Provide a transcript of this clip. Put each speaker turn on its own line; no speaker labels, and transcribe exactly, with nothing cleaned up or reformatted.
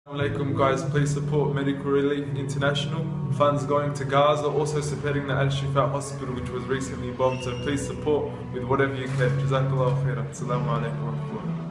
Assalamualaikum guys, please support Medical Relief International. Funds going to Gaza, also supporting the Al Shifa hospital which was recently bombed, so please support with whatever you can. Jazakallah khairan. Assalamu alaikum wa rahmatullah.